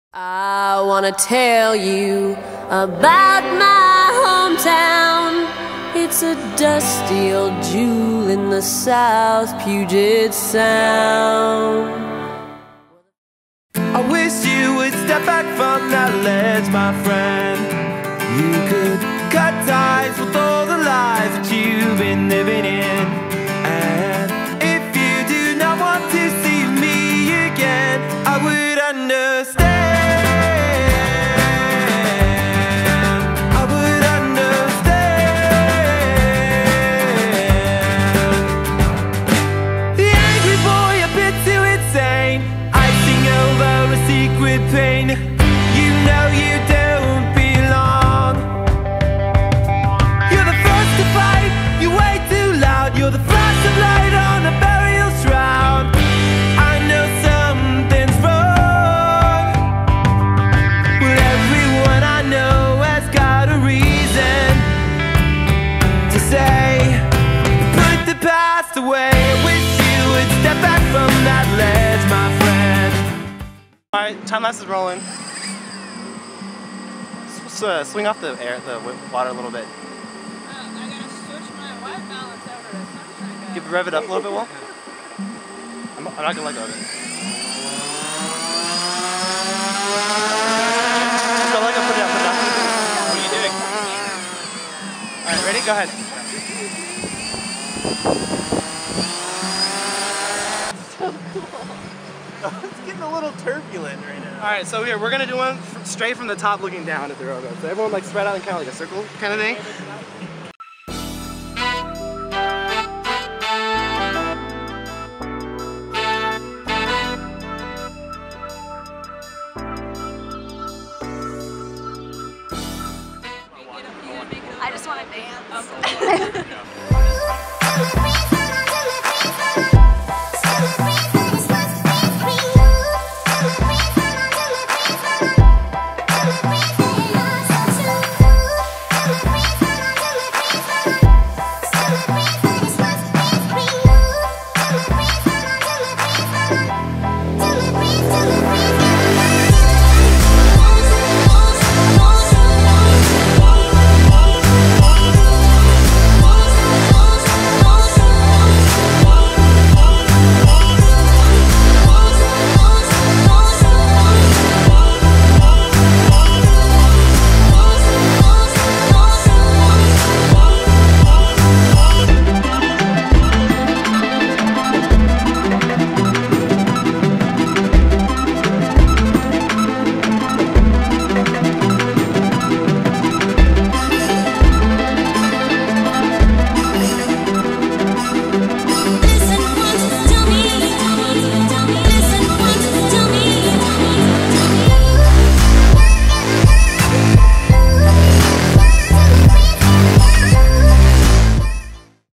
I wanna tell you about my hometown. It's a dusty old jewel in the South Puget Sound. I wish you would step back from that ledge, my friend. You could cut ties with all the lies that you've been living in. And if you do not want to see me again, I would understand. I would understand. The angry boy, a bit too insane, icing over a secret pain. You know you don't belong. You're the first to fight, you're way too loud. You're the flash of light on a burial shroud. I know something's wrong. Well, everyone I know has got a reason to say, put the past away. I wish you would step back from that ledge, my friend. Alright, time lapse is rolling. Swing off the water a little bit. I gotta switch my white balance over to sunshine. Rev it up a little bit, Will. I'm not gonna let go of it. Just go let go, put it down, put it down. What are you doing? Alright, ready? Go ahead. So cool. It's getting a little turbulent right now. Alright, so here, we're gonna do one straight from the top looking down at the railroad. So everyone like spread out in kind of like a circle kind of thing. I just want to dance.